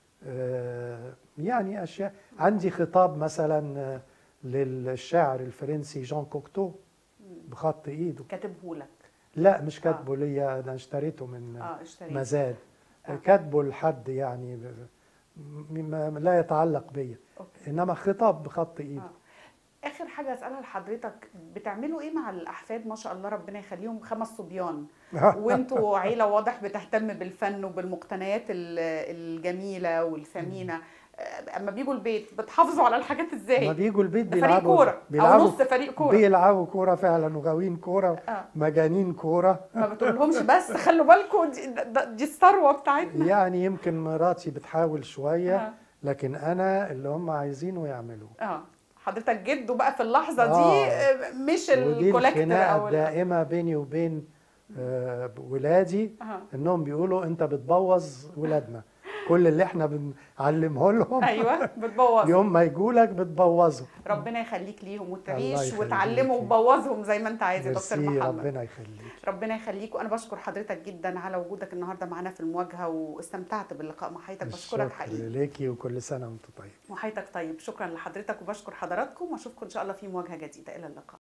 يعني اشياء. عندي خطاب مثلا للشاعر الفرنسي جان كوكتو بخط ايده. كاتبه لك؟ لا مش كاتبه ليا، انا اشتريته من مزاد. كاتبه لحد يعني لا يتعلق بيا، انما خطاب بخط ايده. اخر حاجه اسالها لحضرتك، بتعملوا ايه مع الاحفاد؟ ما شاء الله ربنا يخليهم 5 صبيان وانتوا عيله واضح بتهتم بالفن وبالمقتنيات الجميله والثمينه. اما بيجوا البيت بتحافظوا على الحاجات ازاي؟ اما بيجوا البيت بيلعبوا كوره او نص فريق كوره، بيلعبوا كوره فعلا وغاويين كوره مجانين كوره. ما بتقولهمش بس خلوا بالكم دي الثروه بتاعتنا؟ يعني يمكن مراتي بتحاول شويه لكن انا اللي هم عايزينه يعملوه. حضرتك جده بقى في اللحظه دي مش الكولكتر او الدائمه بيني وبين ولادي انهم بيقولوا انت بتبوظ ولادنا، كل اللي احنا بنعلمه لهم ايوه بتبوظ، يوم ما يجوا لك بتبوظهم. ربنا يخليك ليهم وتعيش وتعلمه وتبوظهم زي ما انت عايز يا دكتور محمد. ربنا يخليك. ربنا يخليك. وانا بشكر حضرتك جدا على وجودك النهارده معانا في المواجهه، واستمتعت باللقاء مع حضرتك. بشكرك حقيقي. شكرا ليكي وكل سنه وانت طيب. وحضرتك طيب. شكرا لحضرتك وبشكر حضراتكم، واشوفكم ان شاء الله في مواجهه جديده. الى اللقاء.